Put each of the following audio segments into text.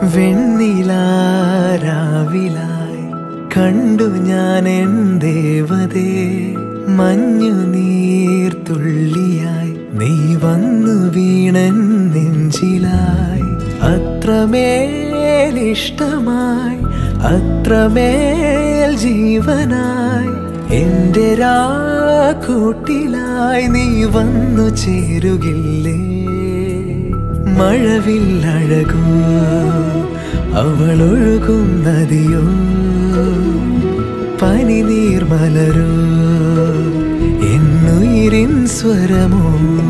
വെണ്ണിലാരാവിലായി കണ്ടു ഞാൻ എൻ ദേവതേ, മഞ്ഞു നീർത്തുള്ളിയായി നീ വന്നു വീണൻ നെഞ്ചിലായി. അത്രമേൽ ഇഷ്ടമായി, അത്രമേൽ ജീവനായി, എന്റെ രാക്കൂട്ടിലായി നീ വന്നു ചേരുകില്ലേ. മഴവില്ലഴകോ അവളൊഴുകും നദിയോ, പനിനീർമലരോ എന്നുയിരിൻ സ്വരമോ.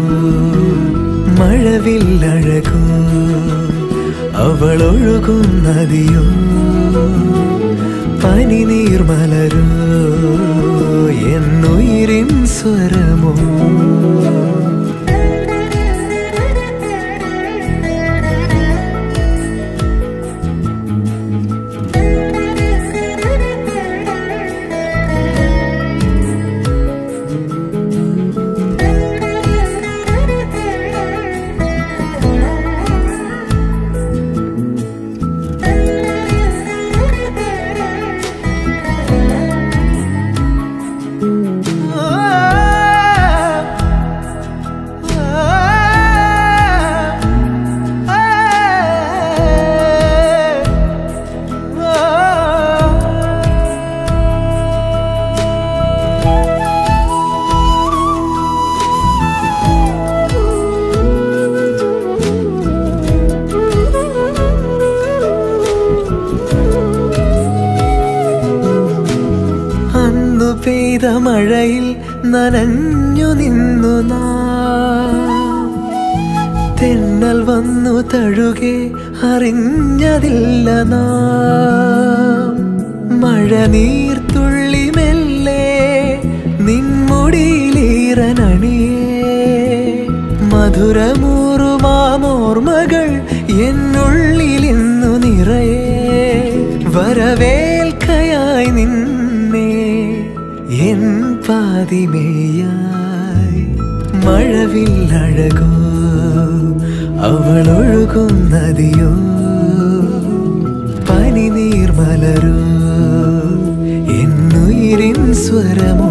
മഴവില്ലഴകോ അവളൊഴുകും നദിയോ, പനിനീർമലരോ എന്നുയിരിൻ സ്വരമോ. പെയ്ത മഴയിൽ നനഞ്ഞു നിന്നു നാം, തെന്നൽ വന്നു തഴുകെ അറിഞ്ഞതില്ല നാം. മഴ നീർത്തുള്ളി മെല്ലെ നിൻമുടിയിലീറനണിയേ, മധുരമൂറുമാമോർമകൾ എന്നുള്ളിലിന്നു നിറയെ. വരവേൽക്കയായി നിന്നെ എൻ പാതിമേയായി. മഴവില്ലഴകോ അവളൊഴുകും നദിയോ, പനിനീർമലരോ എന്നുയിരിൻ സ്വരമോ.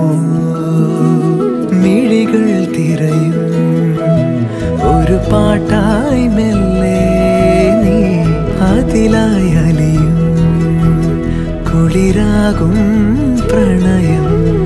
മിഴികൾ തിരയും ഒരു പാട്ടായി മെല്ലെ നീ അതിലായി അലിയും കുളിരാകും പ്രണയം.